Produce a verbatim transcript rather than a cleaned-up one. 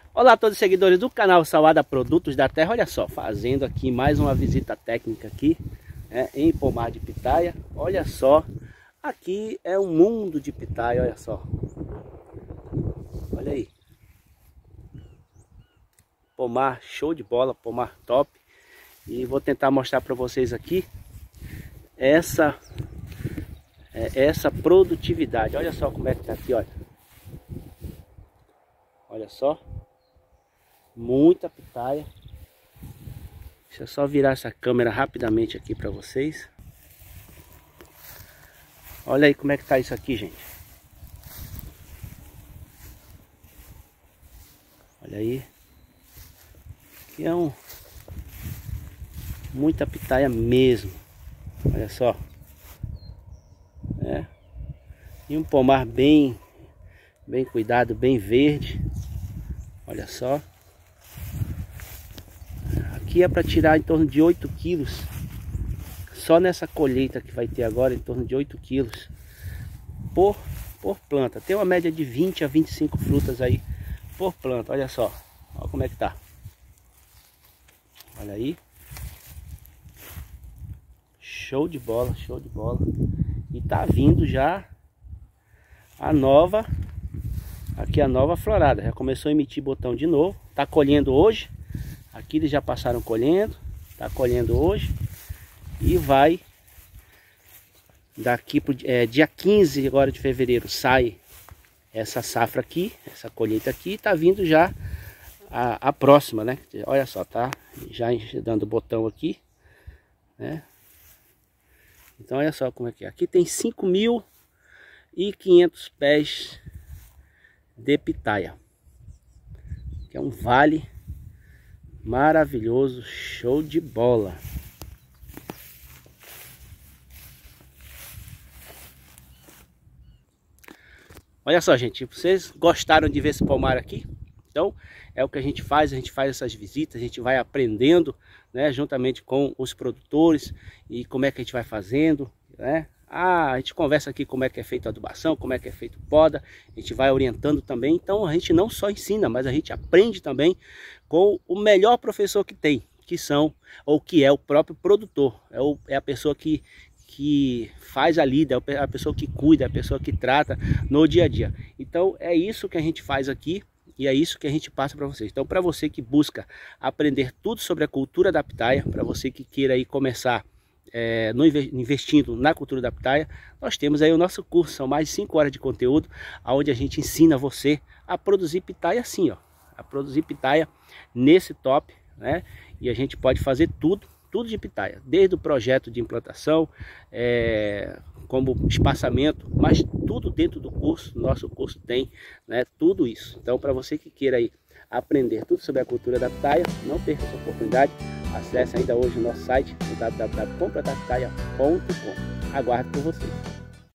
Olá a todos os seguidores do canal Salada Produtos da Terra. Olha só, fazendo aqui mais uma visita técnica aqui, né, em pomar de pitaia. Olha só, aqui é um mundo de pitaia, olha só. Olha aí. Pomar show de bola, pomar top. E vou tentar mostrar para vocês aqui essa, essa produtividade. Olha só como é que tá aqui, olha. Olha só. Muita pitaia. Deixa eu só virar essa câmera rapidamente aqui para vocês. Olha aí como é que tá isso aqui, gente. Olha aí. Aqui é um... muita pitaia mesmo. Olha só. É. E um pomar bem, bem cuidado, bem verde. Olha só. Aqui é para tirar em torno de oito quilos. Só nessa colheita que vai ter agora, em torno de oito quilos por, por planta. Tem uma média de vinte a vinte e cinco frutas aí por planta. Olha só. Olha como é que tá. Olha aí. Show de bola, show de bola. E tá vindo já a nova, aqui a nova florada. Já começou a emitir botão de novo. Tá colhendo hoje. Aqui eles já passaram colhendo. Tá colhendo hoje. E vai daqui pro é, dia quinze agora de fevereiro sai essa safra aqui, essa colheita aqui. Tá vindo já a, a próxima, né? Olha só, tá já dando botão aqui, né? Então olha só como é que é. Aqui tem cinco mil e quinhentos pés de pitaia. Que é um vale maravilhoso, show de bola. Olha só, gente, vocês gostaram de ver esse pomar aqui? Então é o que a gente faz, a gente faz essas visitas, a gente vai aprendendo, né, juntamente com os produtores e como é que a gente vai fazendo, né? Ah, a gente conversa aqui como é que é feita a adubação, como é que é feito poda, a gente vai orientando também. Então a gente não só ensina, mas a gente aprende também com o melhor professor que tem, que são, ou que é o próprio produtor, é, o, é a pessoa que, que faz a lida, é a pessoa que cuida, é a pessoa que trata no dia a dia. Então é isso que a gente faz aqui. E é isso que a gente passa para vocês. Então, para você que busca aprender tudo sobre a cultura da pitaia, para você que queira aí começar é, no, investindo na cultura da pitaia, nós temos aí o nosso curso. São mais de cinco horas de conteúdo, onde a gente ensina você a produzir pitaia assim, ó. A produzir pitaia nesse top, né? E a gente pode fazer tudo, tudo de pitaia. Desde o projeto de implantação, é, como espaçamento, mas tudo dentro do curso. Nosso curso tem, né, tudo isso. Então, para você que queira aí aprender tudo sobre a cultura da pitaia, não perca essa oportunidade. Acesse ainda hoje o nosso site, w w w ponto completa pitaia ponto com. Aguardo por vocês.